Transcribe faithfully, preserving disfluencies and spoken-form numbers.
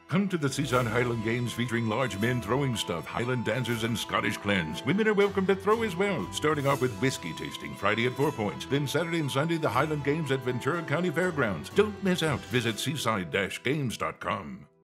Come to the Seaside Highland Games featuring large men throwing stuff, Highland dancers and Scottish clans. Women are welcome to throw as well. Starting off with whiskey tasting Friday at Four Points. Then Saturday and Sunday, the Highland Games at Ventura County Fairgrounds. Don't miss out. Visit seaside dash games dot com.